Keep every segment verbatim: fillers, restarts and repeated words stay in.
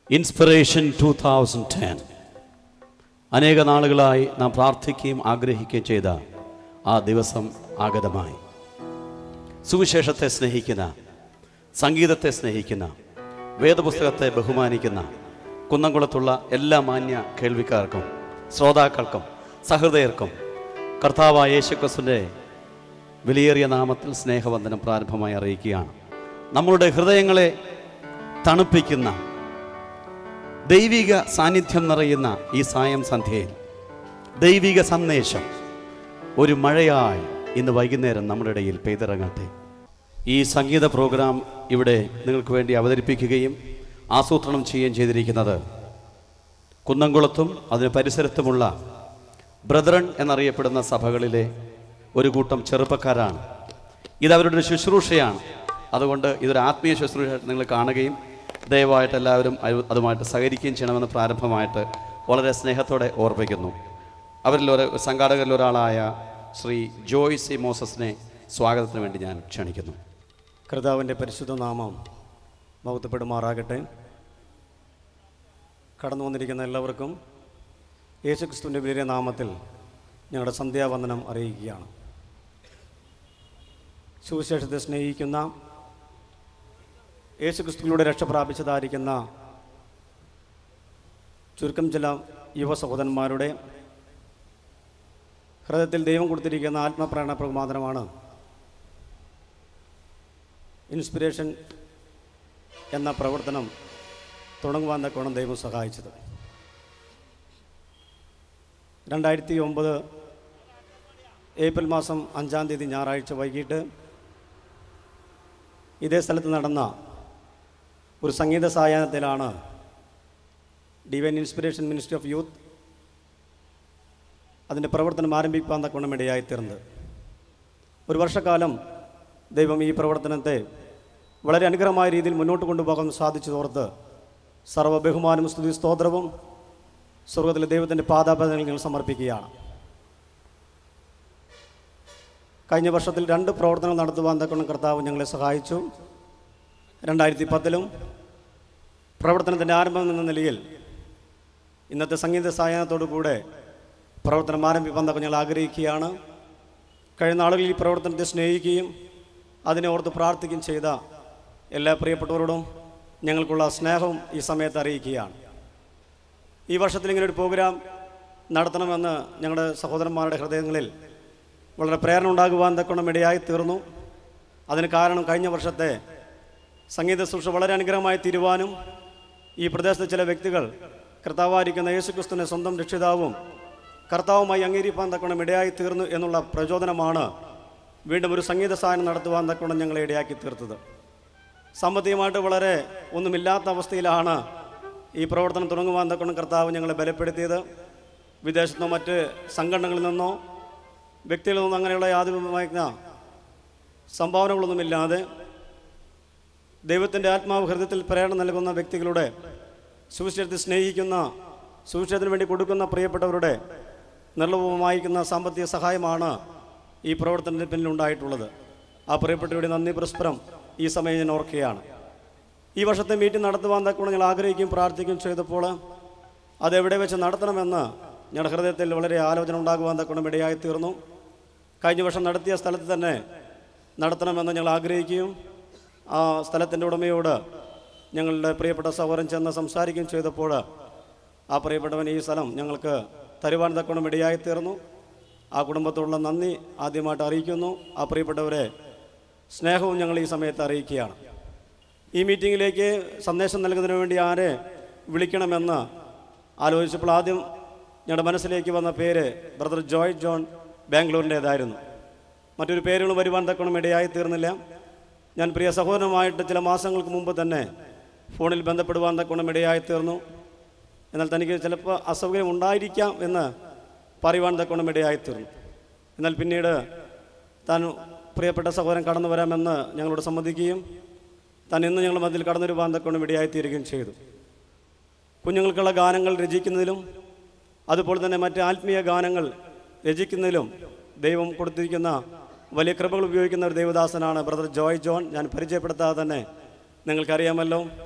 Inspiration two thousand ten അനേക നാളുകളായി നാം പ്രാർത്ഥിക്കുകയും ആഗ്രഹിക്കുകയും ചെയ്ത ആ ദിവസം ആഗതമായി. സുവിശേഷത്തെ സ്നേഹിക്കുന്ന, സംഗീതത്തെ സ്നേഹിക്കുന്ന, വേദപുസ്തകത്തെ ബഹുമാനിക്കുന്ന കുന്നംകുളത്തുള്ള എല്ലാ മാന്യ കേൾവിക്കാർക്കും ശ്രോതാക്കൾക്കും സഹൃദയർക്കും കർത്താവായ യേശുക്രിസ്തുവിൻ്റെ വിലയേറിയ നാമത്തിൽ സ്നേഹവന്ദനം പ്രാരംഭമായി അറിയിക്കുകയാണ്. നമ്മളുടെ ഹൃദയങ്ങളെ തണുപ്പിക്കുന്ന ദൈവിക സാന്നിധ്യം നിറയുന്ന ഈ സായം സന്ധ്യയിൽ ദൈവിക സന്ദേശം ഒരു മഴയായി ഇന്ന് വൈകുന്നേരം നമ്മുടെ ഇടയിൽ പെയ്തിറങ്ങട്ടെ. ഈ സംഗീത പ്രോഗ്രാം ഇവിടെ നിങ്ങൾക്ക് വേണ്ടി അവതരിപ്പിക്കുകയും ആസൂത്രണം ചെയ്യുകയും ചെയ്തിരിക്കുന്നത് കുന്നംകുളത്തും അതിന് പരിസരത്തുമുള്ള ബ്രദറൻ എന്നറിയപ്പെടുന്ന സഭകളിലെ ഒരു കൂട്ടം ചെറുപ്പക്കാരാണ്. ഇതവരുടെ ഒരു ശുശ്രൂഷയാണ്. അതുകൊണ്ട് ഇതൊരു ആത്മീയ ശുശ്രൂഷ നിങ്ങൾ കാണുകയും ദയവായിട്ട് എല്ലാവരും അതുമായിട്ട് സഹകരിക്കുകയും ചെയ്യണമെന്ന് പ്രാരംഭമായിട്ട് വളരെ സ്നേഹത്തോടെ ഓർമ്മിക്കുന്നു. അവരിൽ ഒരു സംഘാടകരിൽ ഒരാളായ ശ്രീ ജോയ് സി മോസസിനെ സ്വാഗതത്തിന് വേണ്ടി ഞാൻ ക്ഷണിക്കുന്നു. കർത്താവിൻ്റെ പരിശുദ്ധ നാമം മഹത്വപ്പെടുമാറാകട്ടെ. കടന്നു വന്നിരിക്കുന്ന എല്ലാവർക്കും യേശുക്രിസ്തുവിൻ്റെ വലിയ നാമത്തിൽ ഞങ്ങളുടെ സന്ധ്യാവന്ദനം അറിയിക്കുകയാണ്. സുവിശേഷത്തെ സ്നേഹിക്കുന്ന, യേശുക്രിസ്തുവിലൂടെ രക്ഷ പ്രാപിച്ചതായിരിക്കുന്ന ചുരുക്കം ചില യുവ സഹോദരന്മാരുടെ ഹൃദയത്തിൽ ദൈവം കൊടുത്തിരിക്കുന്ന ആത്മപ്രേരണ പ്രമാദനമാണ് ഇൻസ്പിറേഷൻ എന്ന പ്രവർത്തനം തുടങ്ങുവാൻ തക്കോണം ദൈവം സഹായിച്ചത്. രണ്ടായിരത്തി ഒമ്പത് ഏപ്രിൽ മാസം അഞ്ചാം തീയതി ഞായറാഴ്ച വൈകിട്ട് ഇതേ സ്ഥലത്ത് നടന്ന ഒരു സംഗീത സായാഹ്നത്തിലാണ് divine inspiration ministry of youth അതിൻ്റെ പ്രവർത്തനം ആരംഭിക്കാൻ തക്കോണം ഇടയായിത്തീർന്നത്. ഒരു വർഷക്കാലം ദൈവം ഈ പ്രവർത്തനത്തെ വളരെ അനുഗ്രഹമായ രീതിയിൽ മുന്നോട്ട് കൊണ്ടുപോകാൻ സാധിച്ചതോർത്ത് സർവ്വ ബഹുമാനും സ്തുതി സ്തോത്രവും സ്വർഗത്തിലെ ദൈവത്തിൻ്റെ പാദാപദങ്ങൾ ഞങ്ങൾ സമർപ്പിക്കുകയാണ്. കഴിഞ്ഞ വർഷത്തിൽ രണ്ട് പ്രവർത്തനങ്ങൾ നടത്തുവാൻ തക്കണം കർത്താവ് ഞങ്ങളെ സഹായിച്ചു. രണ്ടായിരത്തി പത്തിലും പ്രവർത്തനത്തിൻ്റെ ആരംഭം എന്ന നിലയിൽ ഇന്നത്തെ സംഗീത സായാഹ്നത്തോടു കൂടെ പ്രവർത്തനം ആരംഭിക്കാൻ തക്ക ഞങ്ങൾ ആഗ്രഹിക്കുകയാണ്. കഴിഞ്ഞ നാളുകളിൽ ഈ പ്രവർത്തനത്തെ സ്നേഹിക്കുകയും അതിനെ ഓർത്ത് പ്രാർത്ഥിക്കുകയും ചെയ്ത എല്ലാ പ്രിയപ്പെട്ടവരോടും ഞങ്ങൾക്കുള്ള സ്നേഹവും ഈ സമയത്ത് അറിയിക്കുകയാണ്. ഈ വർഷത്തിൽ ഇങ്ങനെ ഒരു പ്രോഗ്രാം നടത്തണമെന്ന് ഞങ്ങളുടെ സഹോദരന്മാരുടെ ഹൃദയങ്ങളിൽ വളരെ പ്രേരണ ഉണ്ടാകുവാൻ തക്കണം ഇടയായി തീർന്നു. അതിന് കാരണം കഴിഞ്ഞ വർഷത്തെ സംഗീത ശുശ്രൂഷ വളരെ അനുഗ്രഹമായി തീരുവാനും ഈ പ്രദേശത്തെ ചില വ്യക്തികൾ കർത്താവായിരിക്കുന്ന യേശുക്രിസ്തുവിനെ സ്വന്തം രക്ഷിതാവും കർത്താവുമായി അംഗീകരിക്കാൻ തക്കണം ഇടയായി തീർന്നു എന്നുള്ള പ്രചോദനമാണ് വീണ്ടും ഒരു സംഗീത സാധനം നടത്തുവാൻ തക്കണം ഞങ്ങളെ ഇടയാക്കി തീർത്തത്. സാമ്പത്തികമായിട്ട് വളരെ ഒന്നുമില്ലാത്ത അവസ്ഥയിലാണ് ഈ പ്രവർത്തനം തുടങ്ങുവാൻ തക്കണം കർത്താവ് ഞങ്ങളെ ബലപ്പെടുത്തിയത്. വിദേശത്തോ മറ്റ് സംഘടനകളിൽ നിന്നോ വ്യക്തികളിൽ നിന്നോ അങ്ങനെയുള്ള യാതൊരുമായിരുന്ന സംഭാവനകളൊന്നുമില്ലാതെ ദൈവത്തിൻ്റെ ആത്മാവ് ഹൃദയത്തിൽ പ്രേരണ നൽകുന്ന വ്യക്തികളുടെ, സുവിശേഷത്തെ സ്നേഹിക്കുന്ന, സുവിശേഷത്തിന് വേണ്ടി കൊടുക്കുന്ന പ്രിയപ്പെട്ടവരുടെ നിർലഭമായിരിക്കുന്ന സാമ്പത്തിക സഹായമാണ് ഈ പ്രവർത്തനത്തിന് പിന്നിലുണ്ടായിട്ടുള്ളത്. ആ പ്രിയപ്പെട്ടവരുടെ നന്ദി പരസ്പരം ഈ സമയം ഞാൻ ഓർക്കുകയാണ്. ഈ വർഷത്തെ മീറ്റിംഗ് നടത്തുവാൻ തക്കോണം ഞങ്ങൾ ആഗ്രഹിക്കുകയും പ്രാർത്ഥിക്കുകയും ചെയ്തപ്പോൾ അതെവിടെ വെച്ച് നടത്തണമെന്ന് ഞങ്ങളുടെ ഹൃദയത്തിൽ വളരെ ആലോചന ഉണ്ടാകുവാൻ തക്കോണം ഇടയായി തീർന്നു. കഴിഞ്ഞ വർഷം നടത്തിയ സ്ഥലത്ത് തന്നെ നടത്തണമെന്ന് ഞങ്ങൾ ആഗ്രഹിക്കുകയും ആ സ്ഥലത്തിൻ്റെ ഉടമയോട് ഞങ്ങളുടെ പ്രിയപ്പെട്ട സഹോദരൻ ചെന്ന് സംസാരിക്കുകയും ചെയ്തപ്പോൾ ആ പ്രിയപ്പെട്ടവൻ ഈ സ്ഥലം ഞങ്ങൾക്ക് തരുവാൻ തക്കോണം ഇടയായി തീർന്നു. ആ കുടുംബത്തോടുള്ള നന്ദി ആദ്യമായിട്ട് അറിയിക്കുന്നു. ആ പ്രിയപ്പെട്ടവരെ സ്നേഹവും ഞങ്ങൾ ഈ സമയത്ത് അറിയിക്കുകയാണ്. ഈ മീറ്റിങ്ങിലേക്ക് സന്ദേശം നൽകുന്നതിന് വേണ്ടി ആരെ വിളിക്കണമെന്ന് ആലോചിച്ചപ്പോൾ ആദ്യം ഞങ്ങളുടെ മനസ്സിലേക്ക് വന്ന പേര് ബ്രദർ ജോയ് ജോൺ ബാംഗ്ലൂരിൻ്റേതായിരുന്നു. മറ്റൊരു പേരുകൾ വരുവാൻ തക്കണം ഇടയായി തീർന്നില്ല. ഞാൻ പ്രിയ സഹോദരനുമായിട്ട് ചില മാസങ്ങൾക്ക് മുമ്പ് തന്നെ ഫോണിൽ ബന്ധപ്പെടുവാൻ തക്കണം ഇടയായി തീർന്നു. എന്നാൽ തനിക്ക് ചിലപ്പോൾ അസൗകര്യം ഉണ്ടായിരിക്കാം എന്ന് പറയുവാൻ തക്കണം ഇടയായി തീർന്നു. എന്നാൽ പിന്നീട് താൻ പ്രിയപ്പെട്ട സഹോദരൻ കടന്നു വരാമെന്ന് ഞങ്ങളോട് സമ്മതിക്കുകയും താൻ ഇന്ന് ഞങ്ങളുടെ മധ്യത്തിൽ കടന്നു വരുവാൻ തക്കണം ഇടയായിത്തീരുകയും ചെയ്തു. കുഞ്ഞുങ്ങൾക്കുള്ള ഗാനങ്ങൾ രചിക്കുന്നതിലും അതുപോലെ തന്നെ മറ്റ് ആത്മീയ ഗാനങ്ങൾ രചിക്കുന്നതിലും ദൈവം കൊടുത്തിരിക്കുന്ന വലിയ കൃപകൾ ഉപയോഗിക്കുന്ന ഒരു ദൈവദാസനാണ് ബ്രദർ ജോയ് ജോൺ. ഞാൻ പരിചയപ്പെടുത്താതെ തന്നെ നിങ്ങൾക്കറിയാമല്ലോ,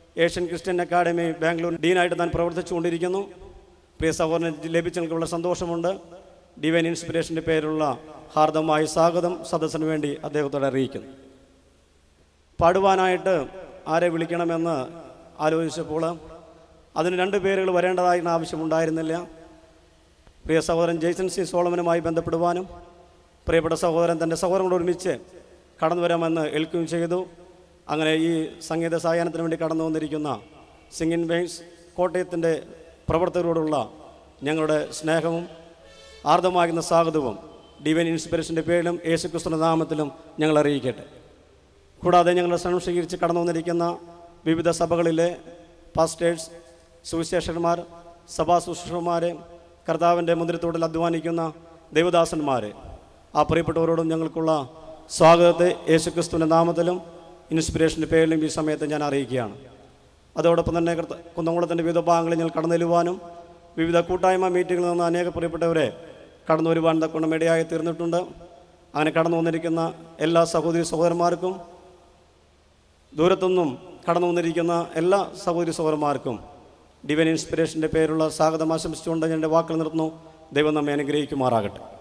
ഏഷ്യൻ ക്രിസ്ത്യൻ അക്കാഡമി ബാംഗ്ലൂർ ഡീനായിട്ട് താൻ പ്രവർത്തിച്ചുകൊണ്ടിരിക്കുന്നു. പ്രിയ സഹോദരൻ ലഭിച്ചെനിക്ക് വളരെ സന്തോഷമുണ്ട്. ഡിവൈൻ ഇൻസ്പിറേഷൻ്റെ പേരുള്ള ഹാർദമായ സ്വാഗതം സദസ്സിന് വേണ്ടി അദ്ദേഹത്തോട് അറിയിക്കുന്നു. പാടുവാനായിട്ട് ആരെ വിളിക്കണമെന്ന് ആലോചിച്ചപ്പോൾ അതിന് രണ്ട് പേരുകൾ വരേണ്ടതായിരുന്ന ആവശ്യമുണ്ടായിരുന്നില്ല. പ്രിയ സഹോദരൻ ജെയ്സൺ സി സോളമനുമായി ബന്ധപ്പെടുവാനും പ്രിയപ്പെട്ട സഹോദരൻ തൻ്റെ സഹോദരനോട് ഒരുമിച്ച് കടന്നു വരാമെന്ന് ഏൽക്കുകയും ചെയ്തു. അങ്ങനെ ഈ സംഗീത സായാഹ്നത്തിന് വേണ്ടി കടന്നു വന്നിരിക്കുന്ന സിംഗിങ് ബേങ്സ് കോട്ടയത്തിൻ്റെ പ്രവർത്തകരോടുള്ള ഞങ്ങളുടെ സ്നേഹവും ആർദ്രമാകുന്ന സ്വാഗതവും ഡിവൈൻ ഇൻസ്പിറേഷൻ്റെ പേരിലും യേശുക്രിസ്തുവിന്റെ നാമത്തിലും ഞങ്ങൾ അറിയിക്കട്ടെ. കൂടാതെ ഞങ്ങളുടെ ശ്രമം സ്വീകരിച്ച് കടന്നു വന്നിരിക്കുന്ന വിവിധ സഭകളിലെ പാസ്റ്റേഴ്സ്, സുവിശേഷകന്മാർ, സഭാ ശുശ്രൂഷകന്മാർ, കർത്താവിൻ്റെ മുദ്രത്തോടിൽ അധ്വാനിക്കുന്ന ദൈവദാസന്മാർ, ആ പ്രിയപ്പെട്ടവരോടും ഞങ്ങൾക്കുള്ള സ്വാഗതത്തെ യേശുക്രിസ്തുവിൻ്റെ നാമത്തിലും ഇൻസ്പിറേഷൻ്റെ പേരിലും ഈ സമയത്ത് ഞാൻ അറിയിക്കുകയാണ്. അതോടൊപ്പം തന്നെ കുന്നംകുളത്തിൻ്റെ വിവിധ ഭാഗങ്ങളിൽ ഞങ്ങൾ കടന്നു വരുവാനും വിവിധ കൂട്ടായ്മ മീറ്റിങ്ങിൽ നിന്ന് അനേക പ്രിയപ്പെട്ടവരെ കടന്നു വരുവാൻ തക്കൊണ്ട് ഇടയായി തീർന്നിട്ടുണ്ട്. അങ്ങനെ കടന്നു വന്നിരിക്കുന്ന എല്ലാ സഹോദരി സഹോദരന്മാർക്കും ദൂരത്തുനിന്നും കടന്നു വന്നിരിക്കുന്ന എല്ലാ സഹോദരി സഹോദരന്മാർക്കും ഡിവൈൻ ഇൻസ്പിറേഷൻ്റെ പേരുള്ള സ്വാഗതം ആശംസിച്ചുകൊണ്ട് ഞാൻ എൻ്റെ വാക്കുകൾ നിർത്തുന്നു. ദൈവം നമ്മെ അനുഗ്രഹിക്കുമാറാകട്ടെ.